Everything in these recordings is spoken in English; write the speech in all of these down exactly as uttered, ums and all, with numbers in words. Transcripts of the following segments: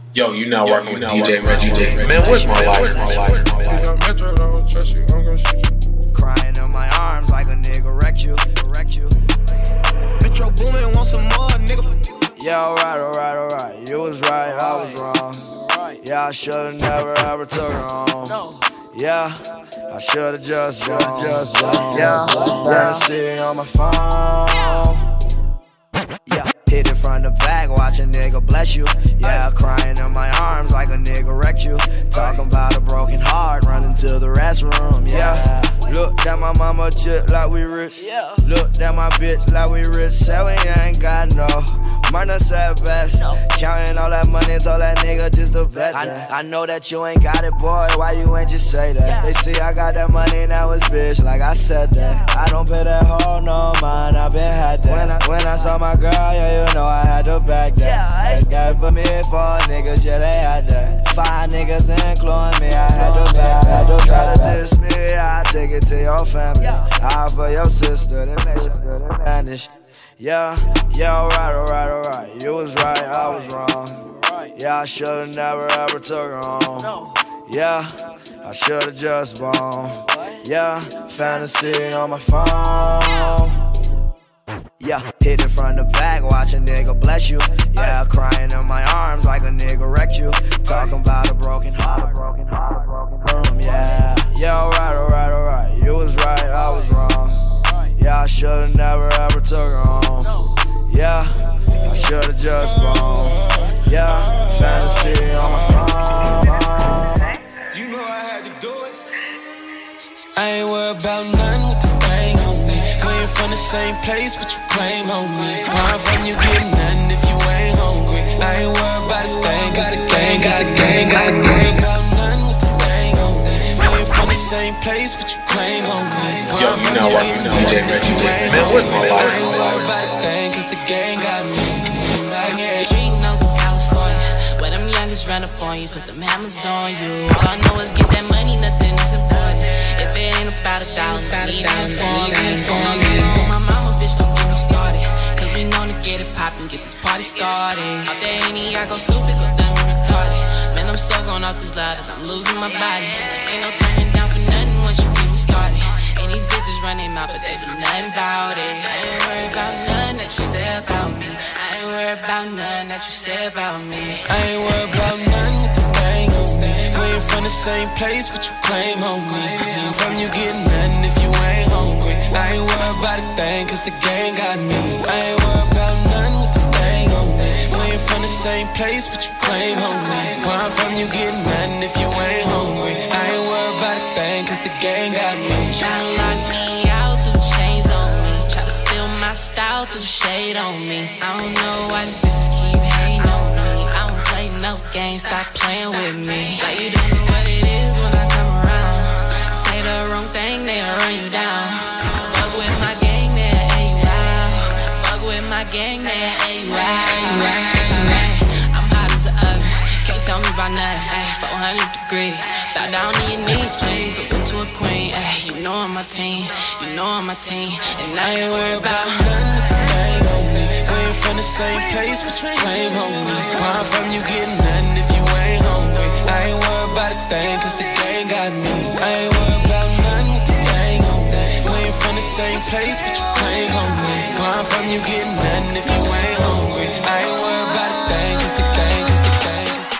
Yo, you now working with D J Reggie J. Man, where's my life? My life, my life. Metro, don't trust you, I'm gonna shoot you. Crying in my arms like a nigga wrecked you, wrecked you. Metro Boomin, want some more, nigga. Yeah, alright, alright, alright. You was right, I was wrong. Yeah, I should've never ever took her home. Yeah, I should've just blown, just blown. Yeah, fantasy on my phone. Yeah, hit it from the back, watch a nigga bless you. Yeah, crying in my arms like a nigga wrecked you. Talking about a broken heart, running to the restroom. Yeah, looked at my mama chick like we rich. Looked at my bitch like we rich. Said we ain't got no money, said best. Counting all that money, told that nigga just to bet that. I, I know that you ain't got it, boy, why you ain't just say that? They see I got that money, now it's bitch, like I said that. I don't pay that hoe no mind, I been had that. When I, when I saw my girl, yeah, you know I had to back that. That guy put me for niggas, yeah, they had that. Five niggas including me, I had to back that. Don't try to diss me, I take it to your family. I for your sister, that makes you good and vanish. Yeah, yeah, alright, alright, alright. You was right, I was wrong. Yeah, I should've never ever took her home. Yeah, I should've just blown. Yeah, fantasy on my phone. Yeah, hit it from the back, watch a nigga bless you. Yeah, crying in my arms like a nigga wrecked you. Talking about a broken heart, broken heart, broken room. Yeah, yeah, alright, alright, alright. You was right, I was wrong. Yeah, I should've never ever took her home. Yeah, I should've just blown. Yeah, fantasy on my phone. You know I had to do it. I ain't worried about nothing with this thing on me. We ain't from the same place, but you claim on me. Where I'm from, you get nothing if you ain't hungry. I ain't worried about a thing, cause the gang, cause the gang, cause the gang. About nothing with this thing on me. We ain't from the same place, but you claim on me. Yo, you now working with D J Reggie J. Man, where's my life? I ain't worried about a thing, cause the gang got me. Dream out in California, where them youngest run up on you, put them hammers on you. All I know is get that money, nothing is important. If it ain't about a dollar, about a dollar, for me. My mama, bitch, don't get me started, cause we known to get it poppin', get this party started. Out there ain't I go stupid, go down retarded. Man, I'm so gone off this ladder, I'm losing my body. Ain't no turning down for nothing once you get me started. And these bitches run their mouth, but they do nothing about it. I ain't worried about nothing that you say about me. I ain't worried about nothing that you say about me. I ain't worried about nothing with this thing on me. We ain't from the same place, but you claim on me. Ain't from you get nothing if you ain't hungry. I ain't worried about a thing, cause the gang got me. I ain't worried about nothing with this thing on me. We ain't from the same place, but you claim on me. Where I'm from, you get nothing if you ain't hungry. I ain't worried about a thing, cause the gang got me. Tryna lock me out, through chains on me. Try to steal my style, through shade on me. I don't know why these bitches keep hating on me. I don't play no games, stop playing with me. Like you don't know what it is when I come around. Say the wrong thing, they'll run you down. Fuck with my gang, they'll air you out. Fuck with my gang, they'll air you out. I'm hot as an oven, can't tell me about nothing. Ay, four hundred degrees, bow down on your knees, please. Took her to a queen, ay, you know I'm my team, you know I'm my team. And I ain't worried about nothing with this thing on me. We ain't from the same place, but you claim on me. Where I'm from, you get nothing if you ain't hungry. I ain't worried about a thing, cause the gang got me. I ain't worried about nothing with this thing on me. We ain't from the same place, but you claim on me. Where I'm from, you get nothing if you ain't hungry. I ain't worried about a thing, cause the gang, cause the gang, cause the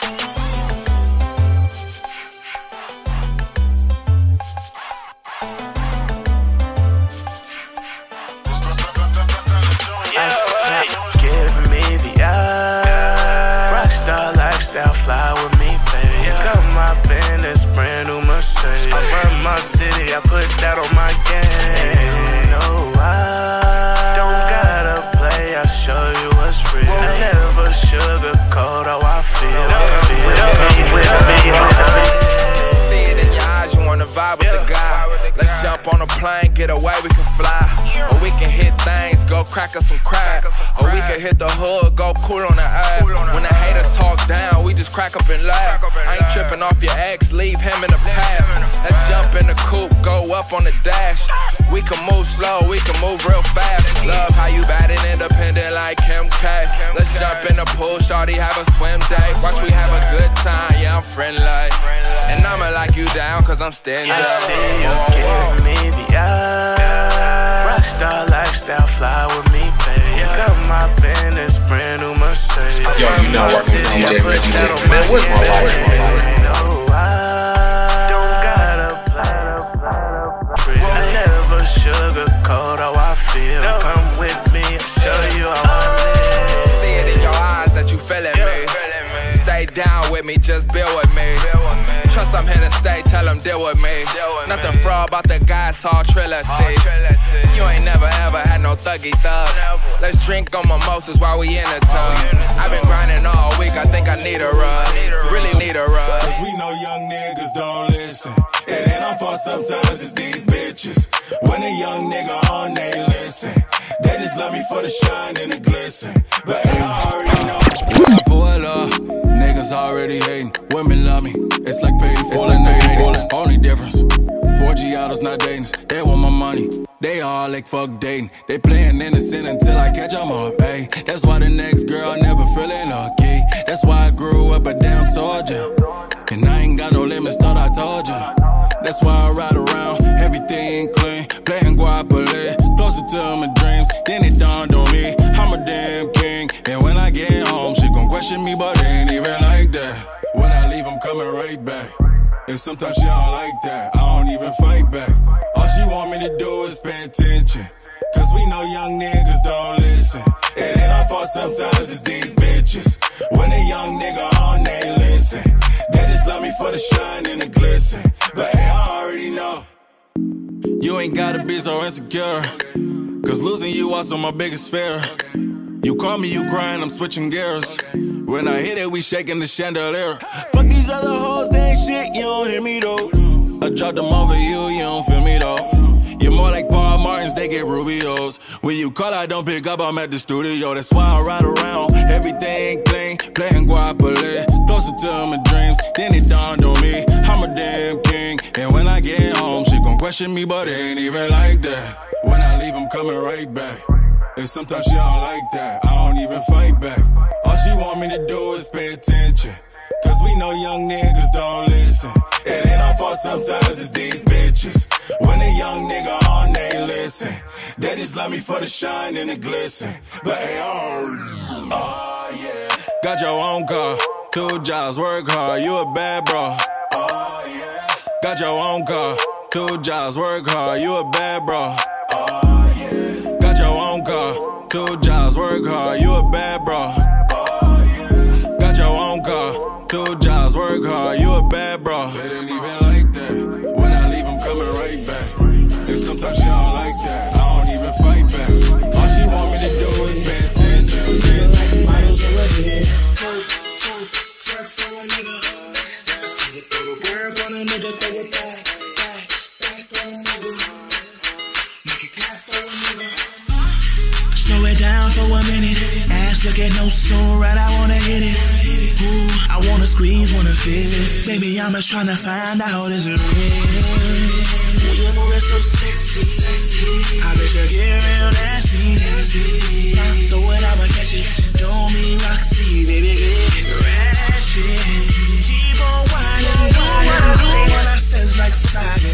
Give me the eye. Rockstar lifestyle, fly with me, baby. Got my business, brand new Mercedes. I run my city, I put that on my game. You know I don't gotta play, I'll show you what's real. I never sugarcoat how I feel. See it in your eyes, you wanna vibe with the guy. Let's jump on a plane, get away, we can fly. Or we can hit things, go crack us some crack. Or we can hit the hood, go cool on the earth. When the haters talk down, we just crack up and laugh. I ain't tripping off your ex, leave him in the past. Let's jump in the coupe, go up on the dash. We can move slow, we can move real fast. Love how you bad and independent like Kim K. Let's jump in the pool, shawty, have a swim day. Watch we have a good time, yeah, I'm friendly. And I'ma lock you down, cause I'm stingy. I see you giving me the eye. Rockstar lifestyle, fly with me, babe. Got my business, brand new Mercedes. Yo, you know working with D J Reggie J. Man, where's my life? No, I don't gotta play. I never sugarcoat how I feel. Come with me, I'll show you how I live. See it in your eyes that you feeling me. Stay down with me, just build with me. Trust I'm here to stay, tell them deal with me. Nothing fraud about the guys, all triller, see. You ain't never ever had no thuggy thug. Let's drink on mimosas while we in the tub. I've been grinding all week, I think I need a rub. Really need a rub. Cause we know young niggas don't listen. It ain't our fault sometimes, it's these bitches. When a young nigga on, they listen. They just love me for the shine and the glisten. But hey, I already know. I pull up, niggas already hating. Women love me, it's like paid for like only difference, four G autos not dating. They want my money, they all like fuck dating. They playing innocent until I catch them up, ayy. That's why the next girl never feeling lucky. That's why I grew up a damn soldier. And I ain't got no limits, thought I told ya. That's why I ride around, everything clean. Playing Guapole, closer to my dreams. Then it dawned on me, I'm a damn king. And when I get home, she gon' question me, but it ain't even like that. When I leave, I'm coming right back. And sometimes she don't like that, I don't even fight back. All she want me to do is pay attention. Cause we know young niggas don't listen. It ain't our fault sometimes, it's these bitches. When a young nigga on, they listen. They just love me for the shine and the glisten. But hey, I already know you ain't gotta be so insecure. Cause losing you also my biggest fear. You call me, you crying, I'm switching gears. When I hit it, we shaking the chandelier. Fuck these other hoes, they ain't shit, you don't hear me though. I dropped them over you, you don't feel me though. You're more like Paul Martins, they get Rubios. When you call, I don't pick up, I'm at the studio. That's why I ride around, everything clean. Playing Guapole, closer to my dreams. Then it dawned on me, I'm a damn king. And when I get home, she gon' question me, but it ain't even like that. When I leave, I'm coming right back. And sometimes she don't like that, I don't even fight back. All she want me to do is pay attention. Cause we know young niggas don't listen. It ain't our fault sometimes, it's these bitches. When a young nigga on, they listen. They just love me for the shine and the glisten. But hey, oh, oh yeah. Got your own car, two jobs, work hard, you a bad bro. Oh yeah. Got your own car, two jobs, work hard, you a bad bro. Oh yeah. Got your own car, two jobs, work hard, you a bad bro. Oh yeah. Got your own car, two jobs, work hard, you a bad bro. It ain't even like that. When I leave, I'm coming right back. And sometimes she don't like that, I don't even fight back. All she want me to do is pay attention. Miles away, twerk, twerk, twerk for a nigga. Work on a nigga, throw it back, back, back for a nigga. Make it clap for a nigga. Slow it down for a minute. Ass looking no so right, I wanna hit it. Ooh, I wanna squeeze, wanna feel it. Baby, I'm just tryna find out, is it real? Ooh, you're moving so sexy. I bet you get real nasty. Now throw it, I'ma catch it. Don't be Roxy, baby, get ratchet. Keep on whining, whining. When I says like saga.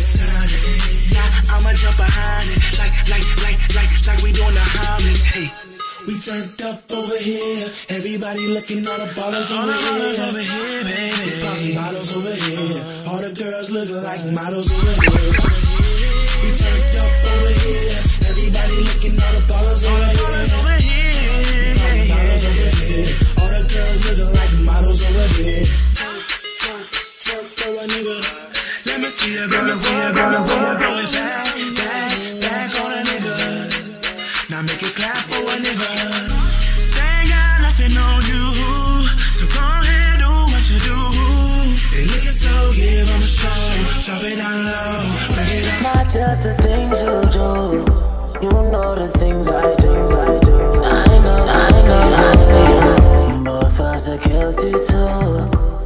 Now I'ma jump behind it. Like, like, like, like, like we doing the Hamlet. Hey. We turned up over here. Everybody looking, all the ballers over here. Over here, baby. We poppin' bottles over here. All the girls looking like models over here. We turned up over here. Everybody looking, all the ballers over here. Over here. We poppin' bottles over here. All the girls looking like models over here. Twerk, twerk, twerk for a nigga. Let me see a girl, see a girl, see a girl. Back, back, back on a nigga. Now make it clap for a nigga. They ain't got nothing on you, so go ahead, do what you do. They looking so give them a show. Chop it down low, bring it up. Not just the things you do, you know the things I do, I do. I know, I know, I know. But first I guilty too.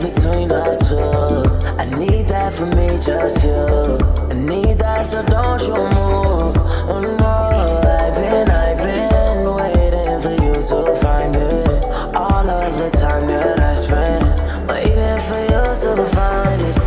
between us two. I need that for me, just you. I need that, so don't you move. Oh no, I've been, I've been waiting for you to find it. All of the time that I spent waiting for you to find it.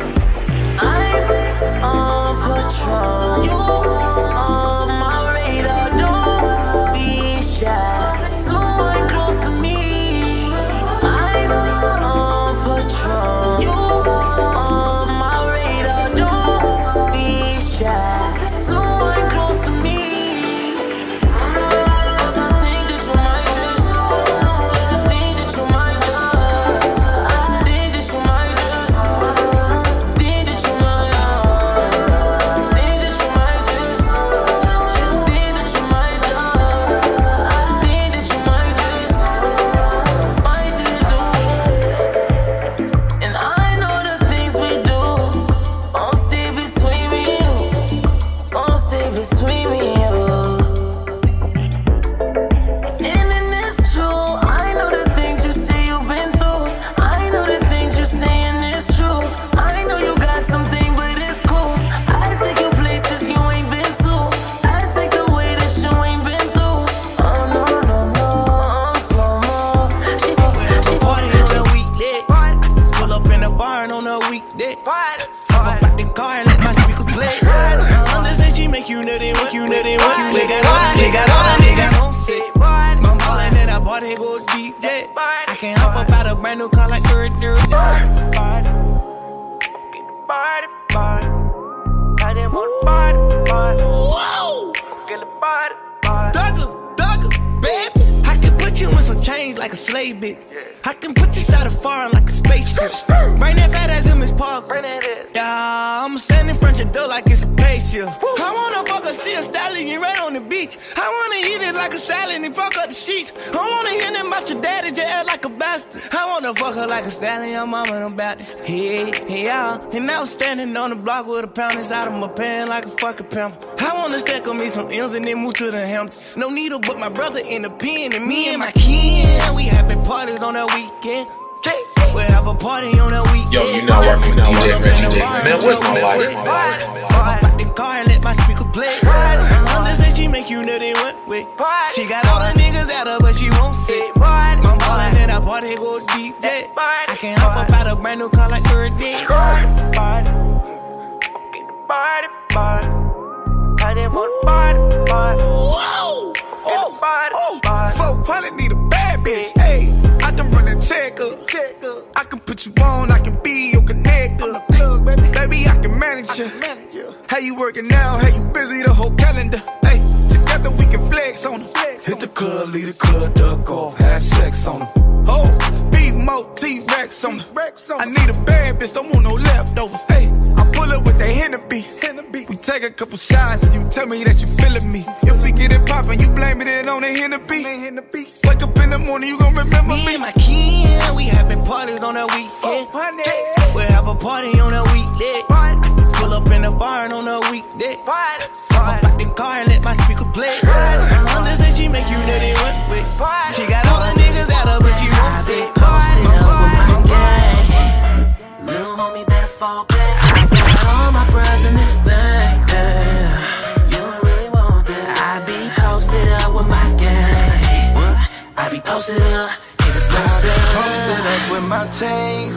I'm on patrol. You on my radar, don't be shy. Someone close to me. I'm on patrol. You on my radar, don't be shy. Someone close to me. Cause I think that you might just, I think that you might just, I think that you might just, think that you might, think that you might just, think that you might just, I think that you might just, might just do it. And I know the things we do won't stay between me and you, won't stay between me and you. And then it's true, I know the things you say you've been through. I know the things you're saying is true. I know you got something, but it's cool. I take you places you ain't been to. I take the way that you ain't been through. Oh no, no, no, I'm slow mo. She's she's Party on a weekday. Pull up in the barn on a weekday. Hop up out the car and let my speaker play. Honda say she make you nutty, what you nutty, what you nigga got, nigga got, nigga home sick. I'm ballin' in a party go deep, yeah. I can't hop up out a brand new car like third, third, third. Party, party, party. I didn't want to party, party. Whoa, get the party, party. Dugger, dugger, baby. I can put you in some chains like a slave bitch. I can put you out of foreign like a spaceship. Bring that fat ass in Miss Park. Yeah, I'm standing in front your door like it's a spaceship. I wanna fuck her, see a stallion right on the beach. I wanna eat it like a salad and fuck up the sheets. I wanna hear them about your daddy, just act like a bastard. I wanna fuck her like a stallion, your mama and about this. Hey, hey, yeah. And I was standing on the block with a pound inside of my pants like a fucking pimp. I wanna stack on me some M's and then move to the Hamptons. No needle but my brother in the pen and me and my kin. We having parties on the weekend. We'll have a party on the weekend. Yo, you not working with D J Reggie J. Man, what's my life? Hop out the car and let my speaker play. Honda say she make you nutty one way. She got all the niggas at her, but she won't sit. I'm ballin' in a party go deep, yeah. I can't hop up out a brand new car like third day. Party, party, party. I didn't want to party, party. Whoa, oh, oh, folk probably need a bad bitch, ayy. I can run a check up. I can put you on, I can be your connector. Baby, I can manage you. How you working now? How you busy the whole calendar? Hey, together we can flex on them. Hit the club, leave the club, duck off, have sex on them. Oh, beat mo, T-Rex on them. I need a bad bitch, don't want no leftovers. Hey, I pull up with that Hennepy. We take a couple shots and you tell me that you feeling me. If we get it poppin', you blame it on the Hennepy. Wake up in the morning, you gon' remember me. Me and my kin, we having parties on the weekend. We'll have a party on the weekday. Pull up in the barn on the weekday. Hop out the car and let my speaker play. Honda say she make you nutty one way. She got all the niggas at her, but she won't say. Posted up with my gang. Little homie better fall back. I got all my bros in this thing. You don't really want that. I be posted up with my gang. I be posted up, niggas no sense. Posted up with my team.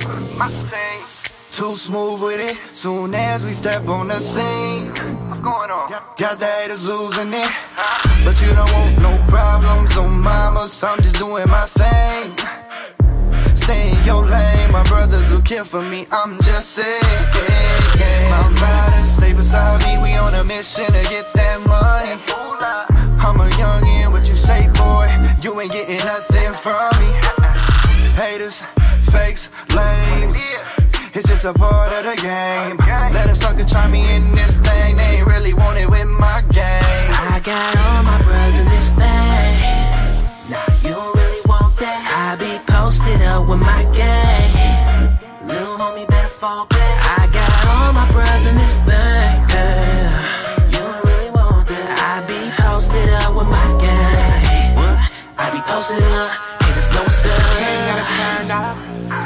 Too smooth with it. Soon as we step on the scene, what's going on? Got the haters losing it, but you don't want no problems on mama, so I'm just doing my thing. Stay in your lane, my brothers will care for me, I'm just saying. My riders stay beside me, we on a mission to get that money. I'm a youngin', what you say, boy? You ain't getting nothing from me. Haters, fakes, lames, it's just a part of the game. Let a sucker try me in this thing, they ain't really want it with my game. I got all my bros in this thing. Nah, you don't really want that. I be posted up with my gang. Little homie better fall back. I got all my bros in this thing. You don't really want that. I be posted up with my gang. I be posted up, and it's no sun. Got it turned up.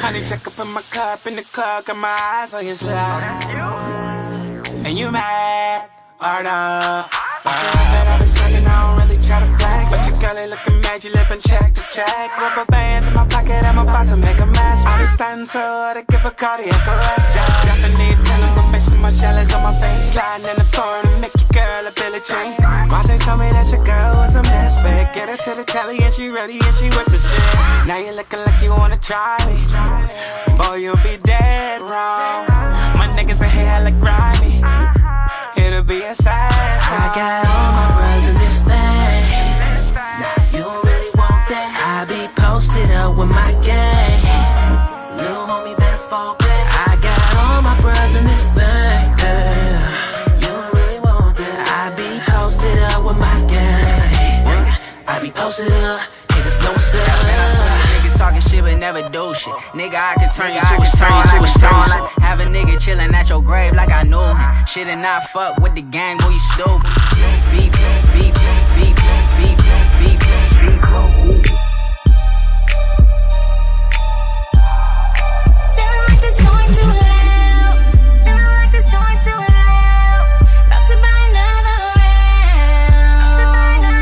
Honey, check up in my cup in the club, got my eyes on your slide. And you mad, or no? But I be smoking, I don't really try to flex. But your girl ain't looking mad, you living check to check. Rubber bands in my pocket, I'm about to make a mess. I be standing so hard, I give a cardiac arrest. Japanese denim, but facing my shells on my face. Sliding in the foreign and make your girl a Billie Jean. Mother told me that your girl was a misfit. Get her to the telly and she ready and she with the shit. Now you looking like you wanna try me. Boy, you'll be dead wrong. My niggas are here hella grimy. It'll be a sad song. I got all my bros in this thing. You don't really want that. I be posted up with my gang. Little homie better fall back. I got all my bros in this thing. Yeah. You don't really want that. I be posted up with my gang. I be posted up. Niggas know what's up. Niggas talking shit but never do shit. Nigga, I can turn you to a turn you to a turn. Have a nigga chillin' at your grave like I knew him. Shit and not fuck with the gang, boy, you stupid. Beep, beep, beep, beep, beep, beep. Feeling like this joint too loud. Feeling like this joint too loud. About to buy another round.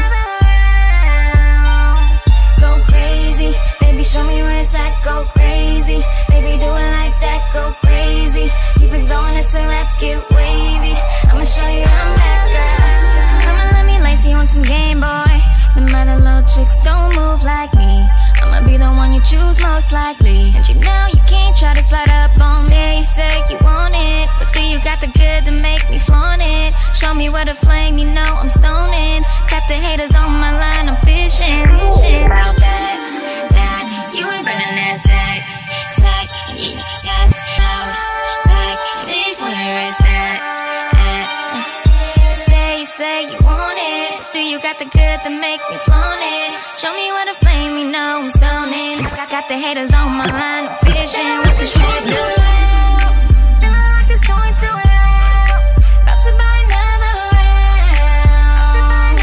Go crazy, baby, show me where it's at. Go crazy, baby, do it like that. Go crazy, keep it going, it's a rap, get wavy. I'ma show you I'm that girl. Come and let me lace you on some Game Boy. The other little chicks don't move like me. I'ma be the one you choose most likely. And you know you can't try to slide up on me. You say you want it, but do you got the good to make me flaunt it? Show me where the flame, you know I'm stoning. Got the haters on my line, I'm fishing. About that, that, you ain't running that sack, sack, and you got out, back, this where it's at, at. Say, you say you want it, but do you got the good to make me flaunt it? Show me where the flame, you know I'm stoning. Got, got the haters on my line, I'm fishing with the shit too loud. Feeling like this joint too loud. About to buy another round.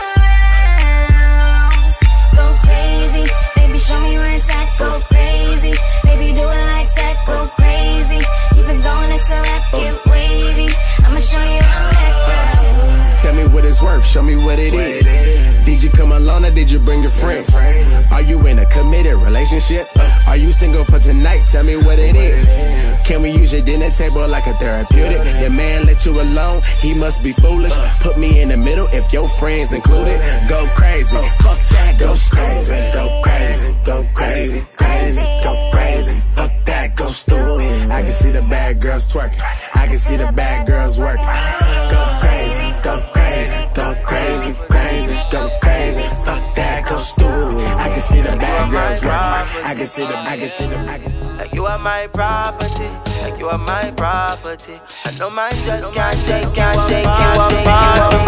Go crazy, baby, show me where it's at. Go crazy, baby, do it like that. Go crazy, keep it going, it's a rap, get wavy. I'ma show you I'm that girl. Tell me what it's worth, show me what it is. Did you come alone or did you bring your friends? Are you in a committed relationship? Are you single for tonight? Tell me what it is. Can we use your dinner table like a therapeutic? Your man let you alone, he must be foolish. Put me in the middle if your friends included. Go crazy, fuck that, go crazy. Go crazy, go crazy, crazy, go crazy. Fuck that, go stupid. I can see the bad girls twerking. I can see the bad girls working. Go crazy, go crazy, go crazy, crazy, go crazy. Fuck that, go stupid. I can see the bad girls working. I can see the, I can see the, I can. Like you are my property, like you are my property. I know mine just can't take, can't take you apart.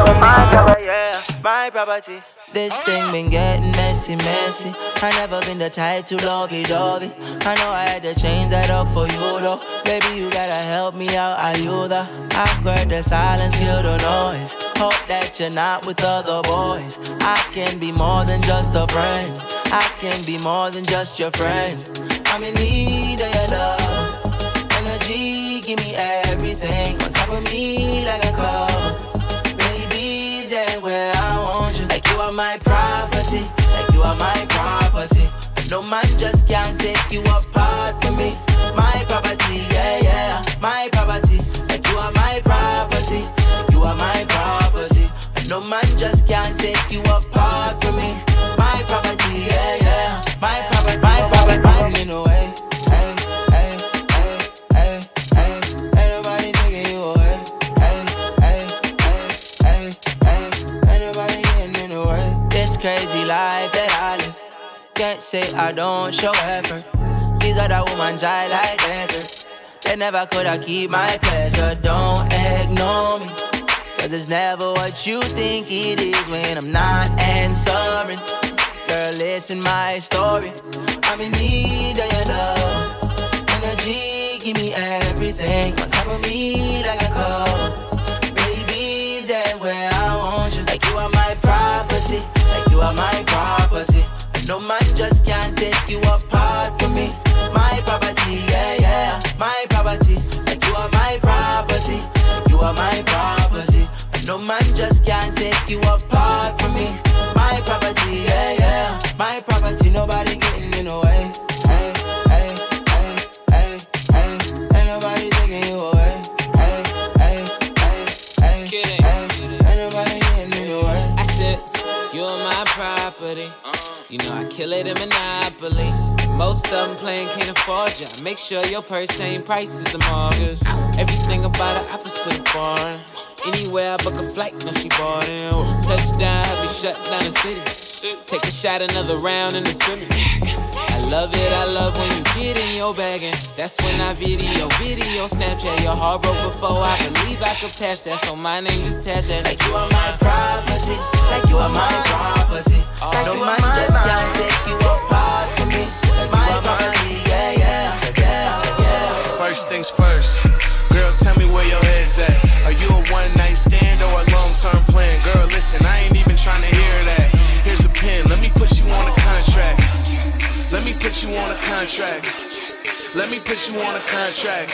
Yeah, my property. This thing been getting messy, messy. I never been the type to lovey-dovey. I know I had to change that up for you though. Baby, you gotta help me out, ayuda. I've heard the silence, hear the noise. Hope that you're not with other boys. I can be more than just a friend. I can be more than just your friend. I'm in need of your love. Energy, give me everything. On top of me like a cup. Baby, that's where I want you. Like you are my property. Like you are my property. No man just can't take you apart from me. My property, yeah, yeah. My property. Like you are my property. Like you are my property. No man just can't take you apart from me. My property, yeah, yeah. My property, my property, my in a way. Hey, hey, hey, hey, hey. Ain't nobody taking you away. Hey, hey, hey, hey, hey. Ain't nobody getting in the way. This crazy life that I live. Can't say I don't show effort. These other women dry like desert. They never could I keep my pleasure. Don't ignore me. Cause it's never what you think it is when I'm not answering. Girl, listen my story. I'm in need of your love. Energy, give me everything. On top of me like a cup. Baby, that's where I want you. Like you are my property. Like you are my property. No man just can't take you apart from me. My property. You know I kill it in Monopoly. Most of them playing can't afford ya. Make sure your purse same price as the mortgage. Everything about the opposite of boring. Anywhere I book a flight, no she boarding. Touchdown, help me shut down the city. Take a shot, another round in the swimming. I love it, I love when you get in your bag, and that's when I video, video, Snapchat. Your heart broke before I believe I could patch that, so my name just had that. Like you are my property, like you are my property. No man just can't take you apart from me. Like my property, yeah, yeah, yeah, yeah. First things first, girl, tell me where your head's at. Are you a one night stand or a long term plan? Girl, listen, I ain't even trying to hear that. Here's a pen, let me put you on a contract. Let me put you on a contract. Let me put you on a contract.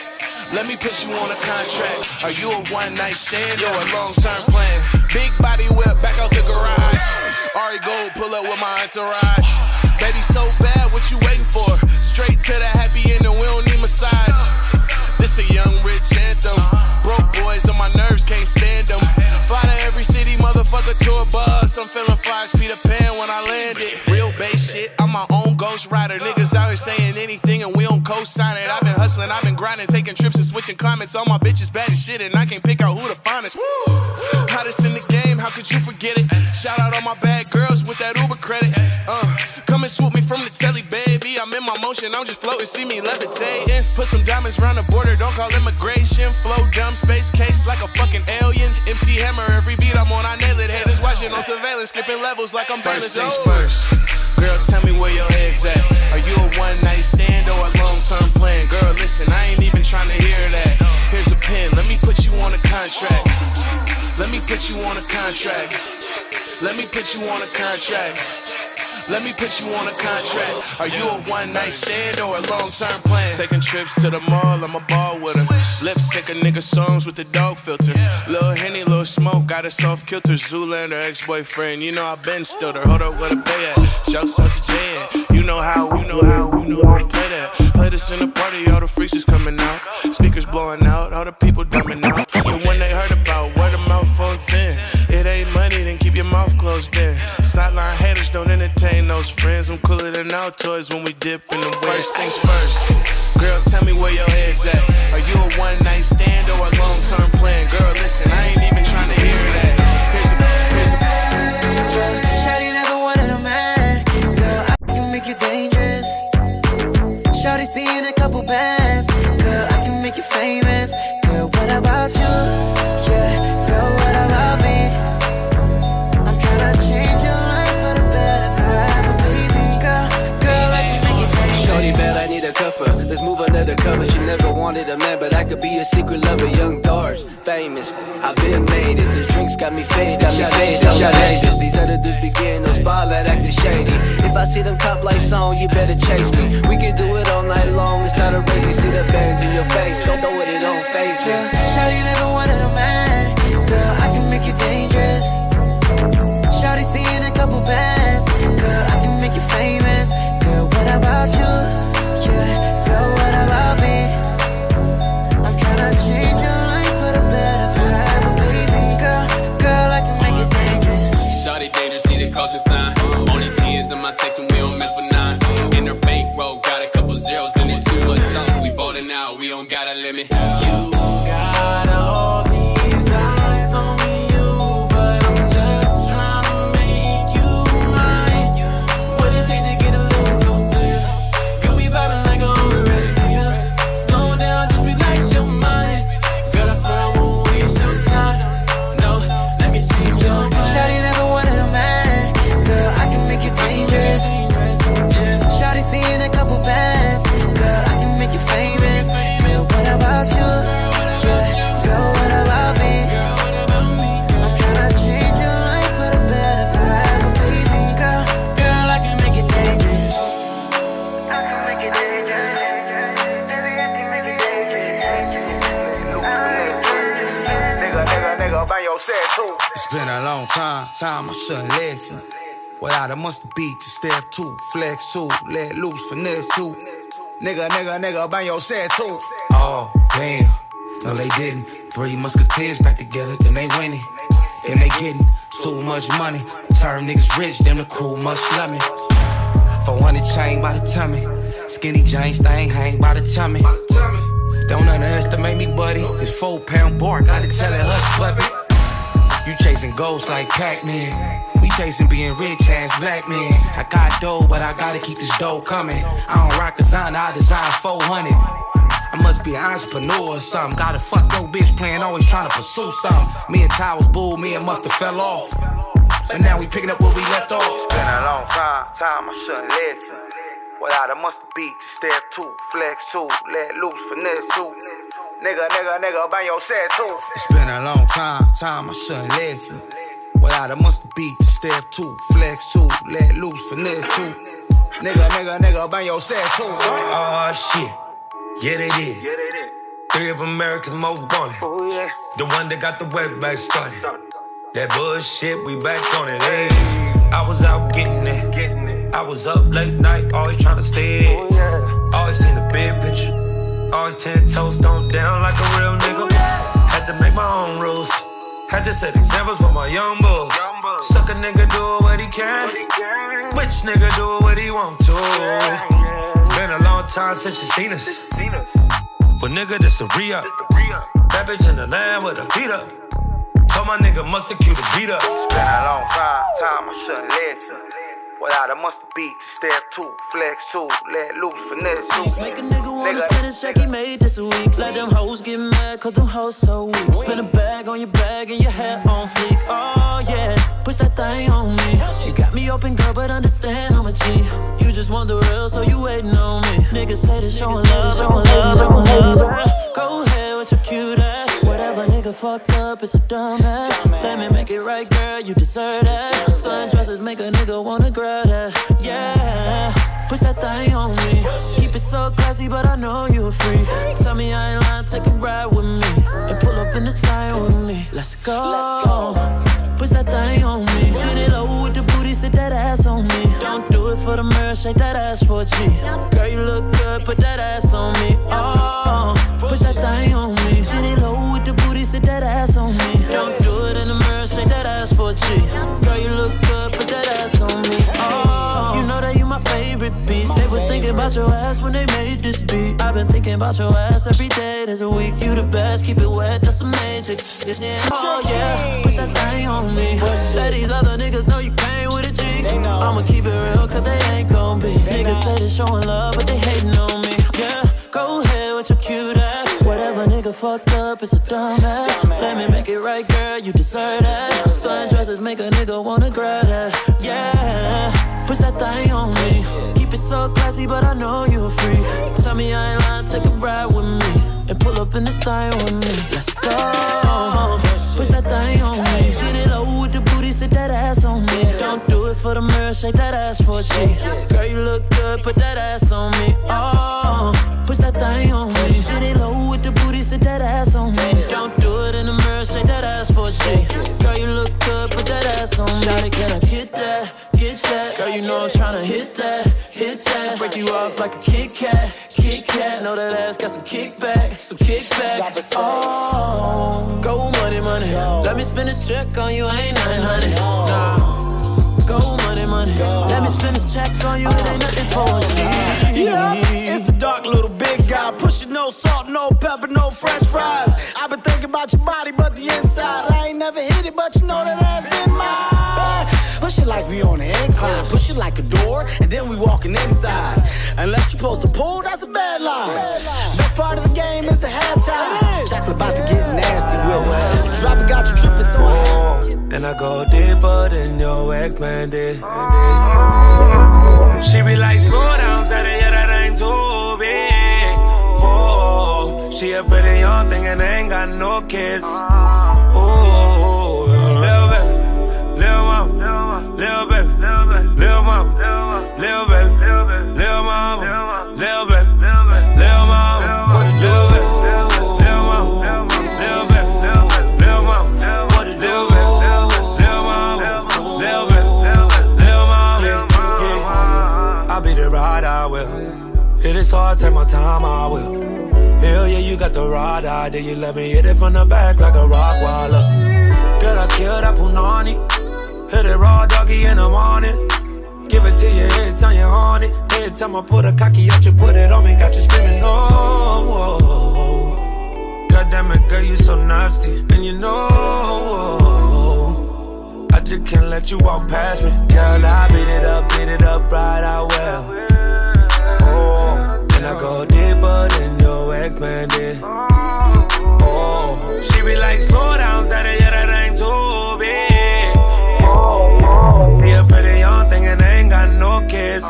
Let me put you on a contract. Are you a one night stand or a long term plan? Big body whip back out the garage. Ari Gold pull up with my entourage. Baby so bad, what you waiting for? Straight to the happy ending, we don't need massage. This a young rich anthem. Broke boys on my nerves, can't stand them. Fly to every city, motherfucker to a bus. I'm feeling fly as Peter Pan when I landed. Real bass shit, I'm my own ghost rider. Niggas out here saying anything and we don't co-sign it. I've been hustling, I've been grinding, taking trips and switching climates. All my bitches bad as shit and I can't pick out who the finest. Woo! Hottest in the game, how could you forget it? Shout out all my bad girls with that Uber credit. Uh, come and swoop me from the telly, baby. I'm in my motion, I'm just floating, see me levitating. Put some diamonds around the border, don't call immigration. Flow dumb, space case like a fucking alien. M C Hammer, every beat I'm on, I nail it. Haters watching on surveillance, skipping levels like I'm famous. First things first, girl, tell me where your head's at. Are you a one night stand or a long term plan? Girl, listen, I ain't even trying to hear that. Here's a pen, let me put you on a contract. Let me put you on a contract. Let me put you on a contract. Let me put you on a contract. Are you a one night stand or a long term plan? Taking trips to the mall, I'm a ball with her. Lip sync a nigga songs with the dog filter. Lil Henny, Lil Smoke, got a soft kilter. Zoolander, ex-boyfriend, you know I been stilled her. Hold up, where the pay at? Shouts out to Jan. You know how, you know how, you know how we play that. Play this in the party, all the freaks is coming out. Speakers blowing out, all the people dumbing out. The one they heard about, word of mouth on ten. It ain't money, then keep your mouth closed then. Sideline haters don't entertain those friends. I'm cooler than our toys when we dip in the wind. First things first, girl, tell me where your head's at. Are you a one night stand or a long term plan? Girl, listen, I ain't even trying to hear that. Here's a, here's a. Shawty never wanted a man. Girl, I can make you dangerous. Shawty seeing a couple bands. Girl, I can make you famous. Girl, what about you? Yeah, girl, what about me? I'm tryna change your life for the better forever, baby. Girl, girl, I can make you dangerous. Shorty bad, I need a cover. Let's move under the cover. She never wanted a man, but I could be a secret lover. Young Thars, famous. I've been made it. The drinks got me faded, got me faded. These other dudes begin no spotlight acting shady. If I see them cop lights on, you better chase me. We can do it all night long. It's not a race. You see the bands in your face. Don't throw it, it don't phase me. Shawty never wanted a man. Girl, I can make you dangerous. Shawty seeing a couple bands. Girl, I can make you famous. Girl, what about you? Yeah, girl, what about me? I'm tryna change your life for the better forever, baby. Girl, girl, I can make it dangerous. Shawty dangerous, see the caution sign. Only tens in my section, we don't mess with nines. In her bankroll, got a couple zeros in it. Too much sauce, we ballin' out, we don't got a limit. You got all these eyes on you, but I'm just trying to make you mine. What it take to get a little closer? Girl, we vibing like on the radio. Slow down, just relax your mind. Girl, I swear I won't waste your time. No, let me change your mind. Shawty never wanted a man. Girl, I can make you dangerous. Shawty seeing a couple bands. Girl, I can make you famous. Girl, what about you? Yeah, girl, what about me? I'm tryna change your life for the better forever, baby. Girl, girl, I can make it dangerous. I can make it dangerous. Baby, I can make it dangerous. Nigga, nigga, nigga, bang your set too. It's been a long time, time I shouldn't left you. Without a monster beat to step two, flex two, let loose, finesse two. Nigga, nigga, nigga, bang your set too. Oh, damn, no they didn't. Three musketeers back together, then they winning. Then they getting too much money. turn niggas rich, then the crew must love me. four hundred chain by the tummy. Skinny jeans thing hang by the tummy. Don't underestimate me, buddy. It's four pound bar, gotta tell it hush, puppy. You chasing ghosts like Pac-Man. We chasing being rich ass black men. I got dough, but I gotta keep this dough coming. I don't rock design, I design four hundred. I must be an entrepreneur or something. Gotta fuck your bitch playing, always trying to pursue something. Me and Ty was bull, me and Musta fell off. But now we picking up where we left off. It's been a long time, time I shouldn't let you. Without a mustard beat, step two, flex two, let loose, finesse two. Nigga, nigga, nigga, bang your set too. It's been a long time, time I shouldn't let you. Without a mustard beat, step two, flex two, let loose, finesse two. Nigga, nigga, nigga, bang your set too. Oh shit, yeah they did. Three of America's most wanted. Oh, yeah. The one that got the web back started. That bullshit, we back on it. Hey, I was out getting it. I was up late night, always trying to stay. Oh, yeah. Always seen the big picture. Always ten toes stoned down like a real nigga. Had to make my own rules. Had to set examples for my young bulls. Suck a nigga do what he can. Which nigga do what he want to. Been a long time since you seen us. But nigga, this the re-up. That bitch in the land with a beat up. Told my nigga mustard cue to beat up. It's been a long time, time I shouldn't let you. Without a mustard beat, step two, flex two, let loose, finesse two. Make a nigga wanna spend his check, he made this a week. Let them hoes get mad, cause them hoes so weak. Spin a bag on your bag and your hair on fleek. Oh yeah, push that thing on me. You got me open, girl, but understand I'm a G. You just want the real, so you waiting on me. Niggas say they showing love, showing love, showing love. Go ahead with your cute ass. Whatever nigga fucked up, it's a dumbass. Let me make it right, girl, you deserve that. Sundresses make a nigga wanna grab that. Yeah, push that thing on me. Keep it so classy, but I know you a freak. Tell me I ain't lying, take a ride with me. And pull up in the sky with me. Let's go. Push that thing on me. Shoot it low with the booty, sit that ass on me. Don't do it for the mirror, shake that ass for a G. Girl, you look good, put that ass on me. Oh, push that thing on me. Shoot it low with the booty, sit that ass on me. Don't do it in the mirror, shake that ass for a G. Girl, you look good, put that ass on me. Oh, you know that you my favorite piece. They was thinking about your ass when they made this beat. I've been thinking about your ass every day, there's a week. You the best, keep it wet, that's a magic. Oh yeah, push that thing on me. Let these other niggas know you came with a G. I'ma keep it real, cause they ain't gon' be. Niggas say they showing love, but they hating on me. Yeah, go ahead with your cute ass. Whatever nigga fucked up, it's a dumbass. Let me make it right, girl, you deserve that. Sundresses make a nigga wanna grab that. Yeah, push that thing on me. Keep it so classy, but I know you a freak. Tell me I ain't lying, take a ride with me. And pull up in the style with me. Let's go. Push that thing on me. Shoot it low with the booty, sit that ass on me. Don't do it for the mirror, shake that ass for a G. Girl, you look good, put that ass on me. Oh, push that thing on me. Shoot it low with the booty, sit that ass on me. Don't do it in the mirror, shake that ass for a G. Girl, you look good, put that ass on me. Shawty, can I get that, get that? Girl, you know I'm tryna hit that, hit that. Break you off like a Kit Kat, Kit Kat. Know that ass got some kickback, some kickback. Oh, go money, money. Let me spend this check on you, ain't nothing, honey. Nah, go money, money. Let me spend this check on you, it ain't nothing for a Yeah, it's the dark little big guy. Pushing no salt, no pepper, no french fries. I've been thinking about your body, but the inside. I ain't never hit it, but you know that ass been mine. Push it like we on an incline. Push it like a door, and then we walking inside. Unless you supposed to pull, that's a bad line. Best part of the game is the halftime. Chocolate about to get nasty with it. Drop it, got you tripping so high. And I go deeper than your ex-man did. She be like, slow down, said it, yeah, that ain't too big. Oh, she a pretty young thing and ain't got no kids. Oh, little baby, little mama, little baby, little mama, little baby, little mama, little baby, little mama, little baby, little mama, little baby, little mama, what it do, baby? I will. It is hard, take my time, I will. Hell yeah, you got the rod idea. You let me hit it from the back like a rock waller. Girl, I killed that punani. Hit it raw, doggy, in the morning. Give it to you every time you on it. Every time I put a cocky out, you put it on me. Got you screaming, oh. God damn it, girl, you so nasty. And you know, I just can't let you walk past me. Girl, I beat it up, beat it up right out well. Oh, and I go deeper than your ex-man did. Oh, she be like, slow down, Zaddy, yeah, that ain't too big. Be a pretty young thing and ain't got no kids.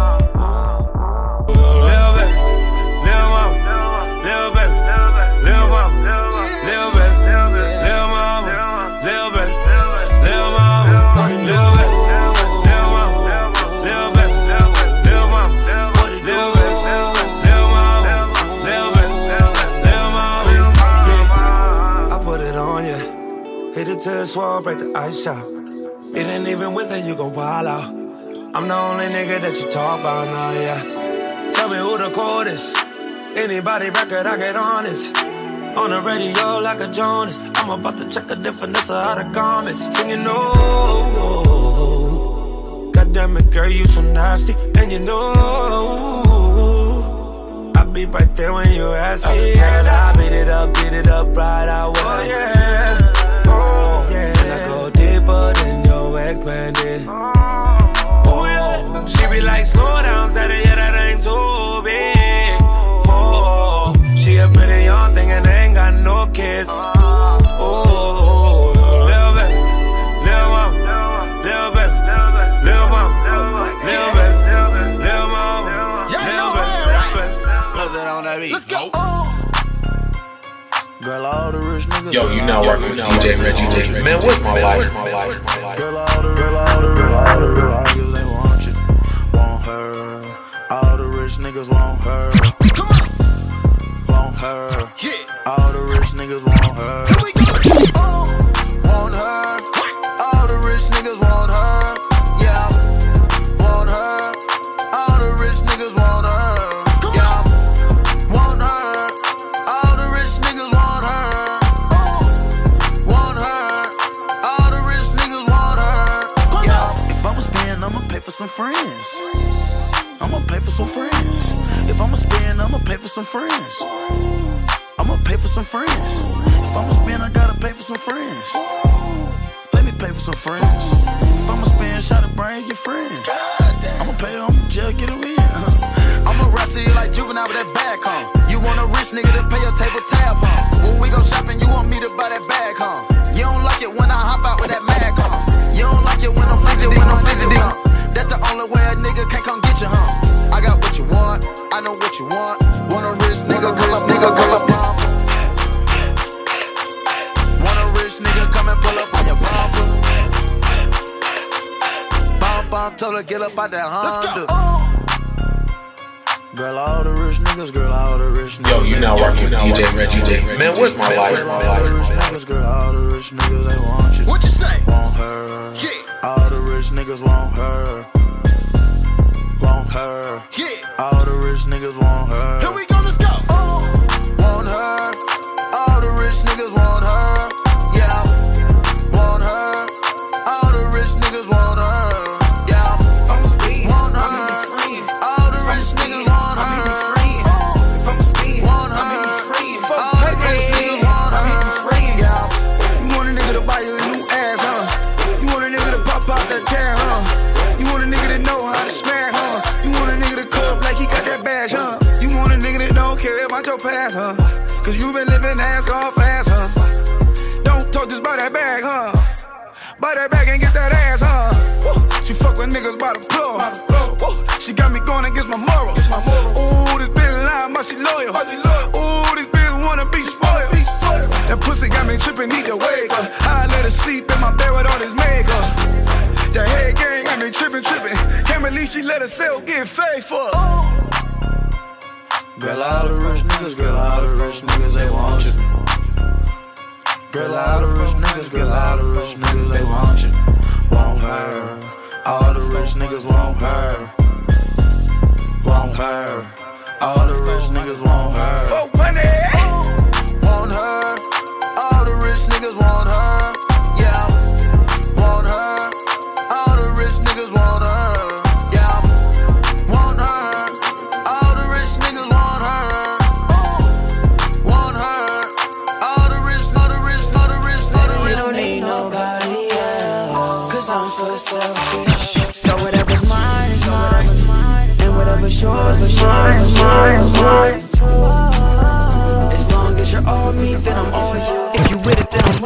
Little bit, little mom, little bit, little mom, little bit, little mom, little bit, little mom, little bit, little mom, little bit, little mom, little bit, little mom, little bit, little mom. I put it on you, hit it till it's swole, break the ice out. It ain't even with it, you gon' wild out. I'm the only nigga that you talk about now, yeah. Tell me who the coldest. Anybody record, I get honest. On the radio like a Jonas. I'm about to check the definition of the comments. Singing no. God damn it, girl, you so nasty. And you know I be right there when you ask me. Girl, I beat it up, beat it up right out. Oh yeah, oh yeah. And I go deeper than your ex-man did. Oh yeah. She be like, slow down, Zaddy, yeah, that ain't too big. Oh, she a pretty young thing and ain't got no kids. Oh, little bit, little mom, little bit, little mom, little bit, little mom, little bit, little bit. On that beat. Let's go. Girl, all the rich niggas. Yo, you now working with D J Reggie. Man, what's my life? My life, my life. Girl, all the, girl, all the, girl, all the, girl, all the niggas they want you, want her. All the rich niggas want her. Come on, want her. Yeah. All the rich niggas want her. Here we go. Oh, want her. All the rich niggas want her. Yeah, want her. All the rich niggas want her. Yeah, want her. All the rich niggas want her. Want her. All the rich niggas want her. Yeah. If I'ma spend, I'ma pay for some friends. I'ma pay for some friends. If I'ma spend, I'ma pay for some friends. I'ma pay for some friends. If I'ma spend, I gotta pay for some friends. Let me pay for some friends. If I'ma spend, shot of brains, get friends. I'ma pay them, I'ma just get them in. I'ma rap to you like Juvenile with that bag, huh? You want a rich nigga to pay your table tab, huh? When we go shopping, you want me to buy that bag, huh? You don't like it when I hop out with that mag, huh? You don't like it when I'm fifty, when I'm fifty, huh? That's the only way a nigga can't come get you, huh? I got what you want, I know what you want. Want a rich nigga, pull up, nigga, pull up, bump. Want a rich nigga, come and pull up on your bumper. Bump, bump, told her get up out that Honda. Let's go. Girl, all the rich niggas, girl, all the rich niggas. Yo, you now working with D J Reggie. Man, what's my life? My All the life, rich my life. niggas, girl, all the rich niggas, they want you. What you say? Want her. Yeah. All the rich niggas want her. Want her. Yeah. All the rich niggas want her. Here we go, let's go. Oh, want her. All the rich niggas want her. Yeah, want her. All the rich niggas want her. Yeah, want her. All the rich niggas want her. Want her. All the rich niggas want her. Yeah. You want a nigga to buy you a new ass, huh? You want a nigga to pop out that tan, huh? You want a nigga to know how to smack, huh? You want a nigga to cup like he got that badge, huh? You want a nigga that don't care about your past, huh? Cause you been living ass gone fast, huh? Don't talk just about that bag, huh? Buy that bag and get that ass, huh? Woo. She fuck with niggas by the plug. Woo. She got me going against my morals. Ooh, this bitch lying, but she loyal. Ooh, this bitch wanna be spoiled. That pussy got me tripping, need to wake up. I let her sleep in my bed with all this makeup. That head gang got me tripping, tripping. Can't believe she let herself get faithful. Girl, all the rich niggas, girl, all the rich niggas, they want you. Girl, all the rich niggas, girl, all the rich niggas, they want you. Want her. All the rich niggas want her. Want her. All the rich niggas want her. Folk money. Want her. All the rich niggas want her. Yeah. Want her.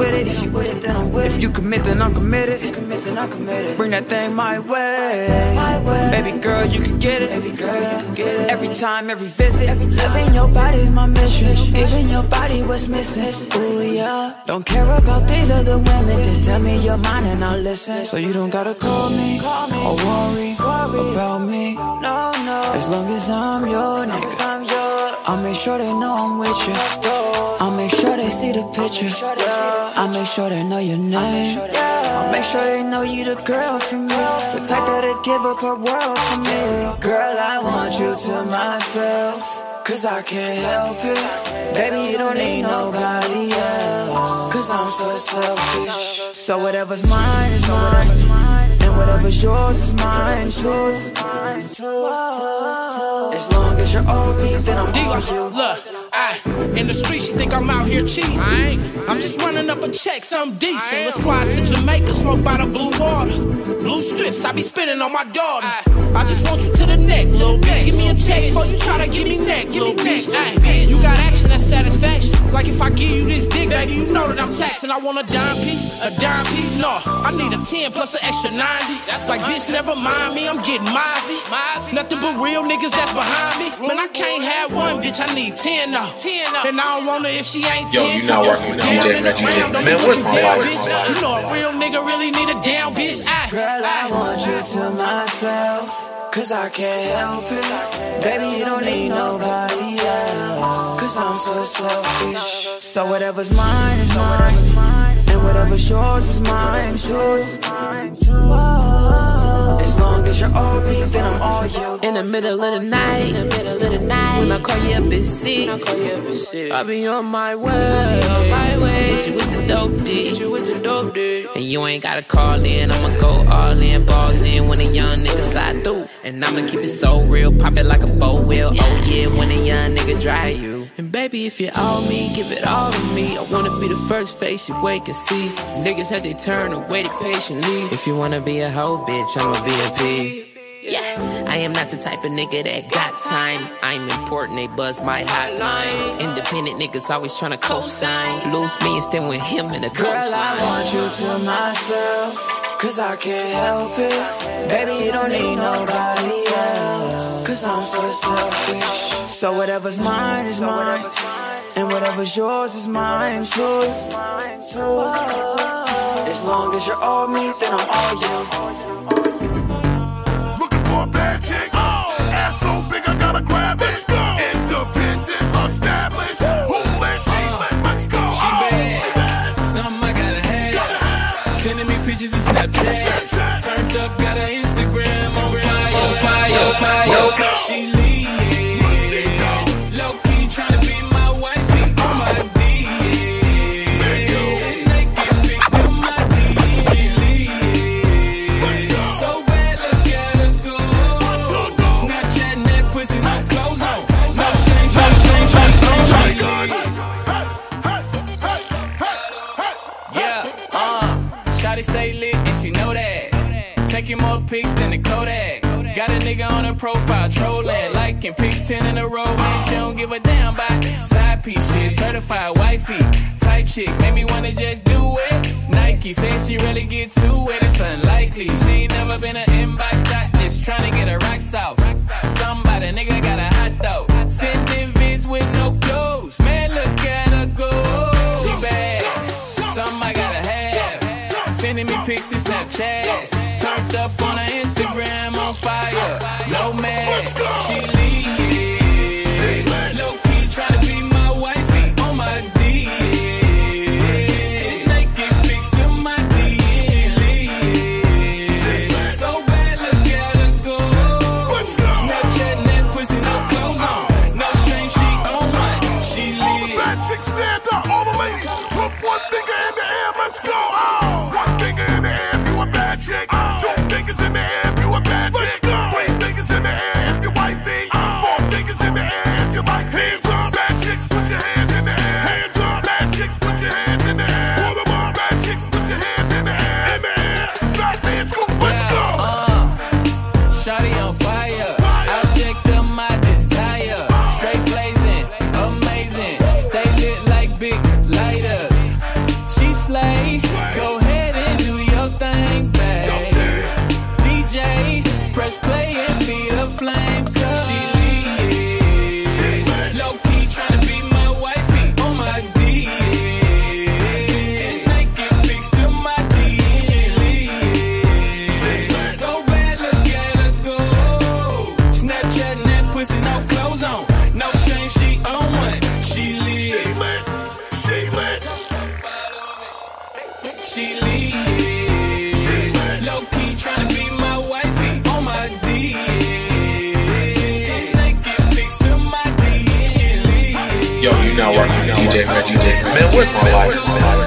with it. If you with it, then I'm with it. If you commit, then I'm committed. If you commit, then I'm committed. Bring that thing my way. My way. Baby girl, you can get it. Baby girl, you can get it. Every time, every visit. Every time. Loving your body's my mission. Giving your body what's missing. Ooh yeah. Don't care about these other women. Just tell me your mind and I'll listen. So you don't gotta call me or worry about me. No, no. As long as I'm your nigga, I'll make sure they know I'm with you. I'll make sure they see the picture. I'll make sure they know your name. I'll make sure they know you the girl for me. The type that'll give up her world for me. Girl, I want you to myself. Cause I can't help it. Baby, you don't need nobody else. Cause I'm so selfish. So whatever's mine is mine. And whatever's yours is mine too. As long as you're all me, then I'm all you. Look, I, in the streets, you think I'm out here cheating. I I'm just running up a check, something decent. Let's fly to Jamaica, smoke by the blue water. Blue strips, I be spinning on my daughter. I just want you to the neck, little bitch. Give me a check before you try to give me neck, little bitch. Ay, you got action, that's satisfaction. Like if I give you this dick, baby, you know that I'm taxing. I want a dime piece, a dime piece, no. I need a ten plus an extra ninety. That's like, bitch, never mind me, I'm getting mozzy. Nothing but real niggas that's behind me. Man, I can't have one, bitch, I need ten now. And I don't want her if she ain't ten. Yo, you not working with D J Reggie. Man, where's my wife? You know a real nigga really need a down bitch. I, Girl, I want you to myself. Cause I can't help it. Baby, you don't need nobody else. Cause I'm so selfish. So whatever's mine is mine. And whatever's yours is mine too. As long as you're all me, then I'm all you. In the middle of the night, in the middle of the night, when I call you up at six, I'll be on my way. On my way. Hit you with the dope D. Hit you with the dope D. And you ain't gotta call in. I'ma go all in, balls in when a young nigga slide through. And I'ma keep it so real, pop it like a bow wheel. Oh yeah, when a young nigga dry you. And baby, if you all me, give it all to me. I wanna be the first face you wake and see. Niggas had they turn and waited patiently. If you wanna be a hoe, bitch, I'ma be a P. Yeah, I am not the type of nigga that got time. I'm important, they buzz my hotline. Independent niggas always tryna co-sign. Lose me and stand with him in the coastline. Girl, I want you to myself. Cause I can't help it. Baby, you don't need nobody else. Cause I'm so selfish. So whatever's mine is mine. And whatever's yours is mine too. As long as you're all me, then I'm all you. Chick. Oh. Ass so big I gotta grab it. Let's go. Independent, established. Who let she let? Let's go. She bad. She bad. Something I gotta have. Gotta have. Sending me pictures of Snapchat. Snapchat. Turned up, got her Instagram on fire, on fire, fire. fire. She leave. Low key tryna be my wifey on my D. Stay lit and she know that. Taking more pics than the Kodak. Got a nigga on her profile trolling, liking pics ten in a row, and she don't give a damn about side piece shit. Certified wifey type chick, made me wanna just do it. Nike says she really get to it, it's unlikely. She ain't never been an inbox dot, just trying to get her rocks off. Somebody nigga got a hot though, sending vids with no clothes. Man, look at her go. She bad, something I gotta have. Sending me pics and Snapchats. Turned up on her Instagram on fire. No man, she leave. Low key tryna be my wifey on my D. Naked pics to my D. She leave. So bad, look at her go. Snapchat that pussy, no clothes on. No shame, she on one. She leave. All the bad chicks stand up, all the ladies. Put one finger in the air, let's go. One finger in the air, you a bad chick. Two fingers in the air, you a bad chick. Three fingers in the air, if you wifey. Four fingers in the air, if you like hands up. Bad chicks, put your hands in the air. Hands up. Bad chicks, put your hands in the air. Put them up. Bad chicks, put your hands in the air. In the air. Bad man's go, let's go. Uh, Shawty on fire. Object of my desire. Straight blazing, amazing. Stay lit like big lighters. She slay. flame, cause she lit. Low key tryna be my wifey on my D. And naked pics to my D. She lit. So bad, look at her go. Snapchatting that pussy, no clothes on. No shame, she on one. She lit. She lit. She lit. She lit. Low key tryna be my wifey on my D. And naked pics to my D. She lit. Yo, you now watching D J Reggie J. Man, where's my life?